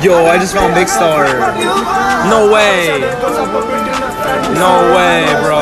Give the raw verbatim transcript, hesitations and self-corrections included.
Yo, I just found Big Star. No way. No way, bro.